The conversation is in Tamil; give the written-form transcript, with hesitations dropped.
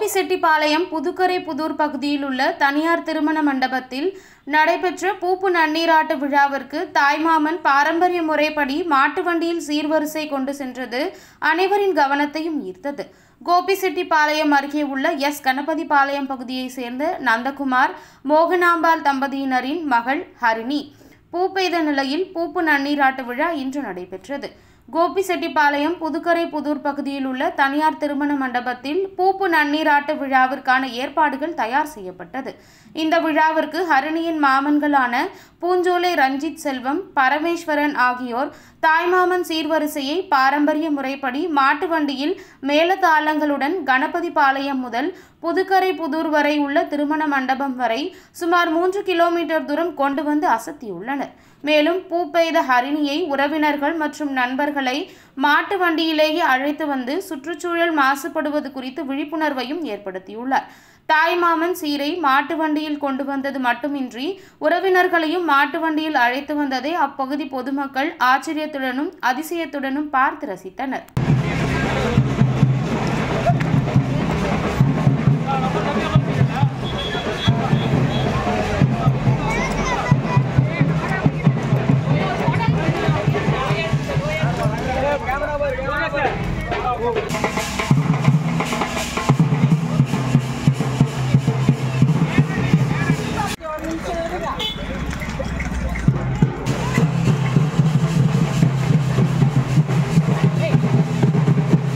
கோபிசெட்டிப்பாளையம் புதுக்கரை புதூர் பகுதியில் உள்ள தனியார் திருமண மண்டபத்தில் நடைபெற்ற பூப்பு நன்னீராட்டு விழாவிற்கு தாய்மாமன் பாரம்பரிய முறைப்படி மாட்டு வண்டியில் சீர்வரிசை கொண்டு சென்றது அனைவரின் கவனத்தையும் ஈர்த்தது. கோபிசெட்டிப்பாளையம் அருகே உள்ள கணபதிபாளையம் பகுதியைச் சேர்ந்த நந்தகுமார் மோகனாம்பாள் தம்பதியினரின் மகள் ஹரிணி பூ பெய்த நிலையில் பூப்பு நன்னீராட்டு விழா இன்று நடைபெற்றது. கோபிசெட்டிப்பாளையம் புதுக்கரை புதூர் பகுதியில் உள்ள தனியார் திருமண மண்டபத்தில் பூப்பு நன்னீராட்டு விழாவிற்கான ஏற்பாடுகள் தயார் செய்யப்பட்டது. இந்த விழாவிற்கு ஹரிணியின் மாமன்களான பூஞ்சோலை ரஞ்சித் செல்வம், பரமேஸ்வரன் ஆகியோர் தாய்மாமன் சீர்வரிசையை பாரம்பரிய முறைப்படி மாட்டு வண்டியில் மேளதாளங்களுடன் கணபதிபாளையம் முதல் புதுக்கரை புதூர் வரை உள்ள திருமண மண்டபம் வரை சுமார் 3 கிலோமீட்டர் தூரம் கொண்டு வந்து அசத்தியுள்ளனர். மேலும் பூ பெய்த ஹரிணியை உறவினர்கள் மற்றும் நண்பர்களை மாட்டு வண்டியிலேயே அழைத்து வந்து சுற்றுச்சூழல் மாசுபடுவது குறித்து விழிப்புணர்வையும் ஏற்படுத்தியுள்ளார். தாய்மாமன் சீரை மாட்டு வண்டியில் கொண்டு வந்தது மட்டுமின்றி உறவினர்களையும் மாட்டு வண்டியில் அழைத்து வந்ததை அப்பகுதி பொதுமக்கள் ஆச்சரியத்துடனும் அதிசயத்துடனும் பார்த்து ரசித்தனர்.